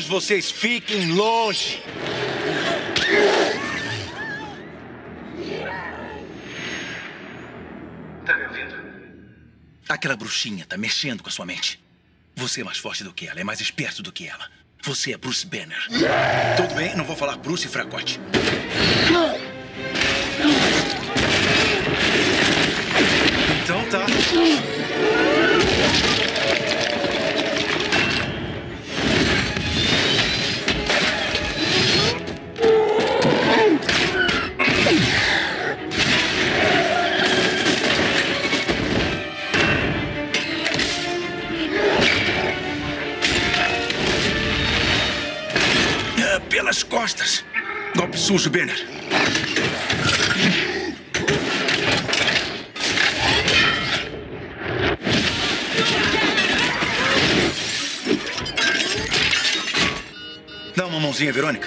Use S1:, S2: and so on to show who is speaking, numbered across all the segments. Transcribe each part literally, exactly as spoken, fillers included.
S1: Todos vocês fiquem longe.
S2: Tá me ouvindo?
S1: Aquela bruxinha tá mexendo com a sua mente. Você é mais forte do que ela, é mais esperto do que ela. Você é Bruce Banner. Tudo bem, não vou falar Bruce Fragote. Então tá. Pelas costas. Golpe sujo, Banner. Dá uma mãozinha, Verônica.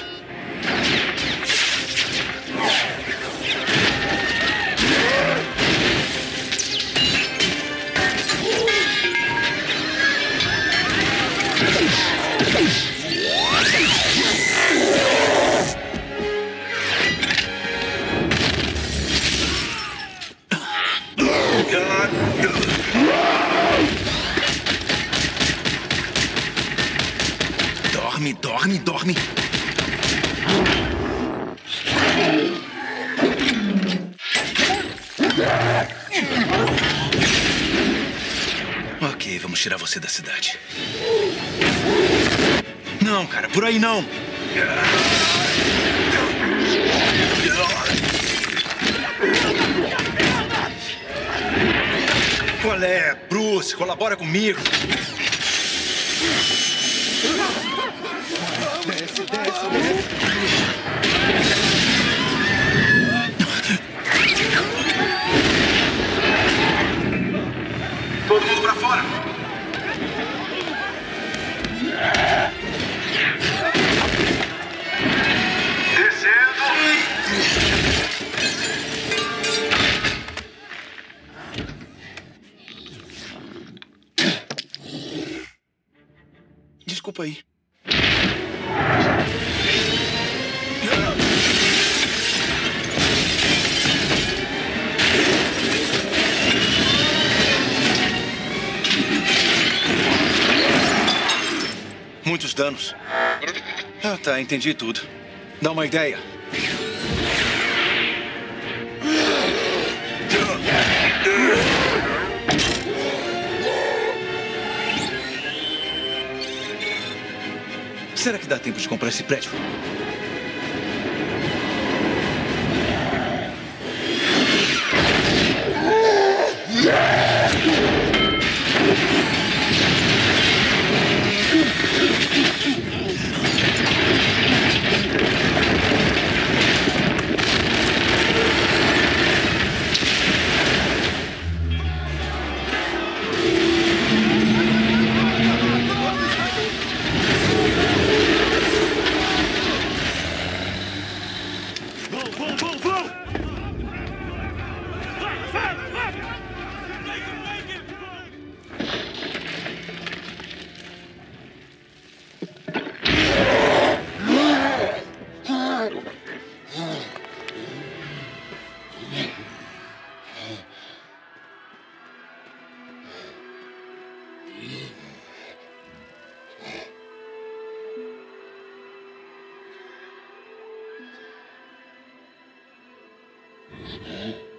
S1: Dorme, dorme, dorme. Ok, vamos tirar você da cidade. Não, cara, por aí não. Qual é, Bruce? Colabora comigo. Desce, desce, desce.
S2: Todo mundo pra fora. Descendo.
S1: Desculpa aí. Muitos danos. Ah, tá, entendi tudo. Dá uma ideia. Será que dá tempo de comprar esse prédio?
S3: Uhum.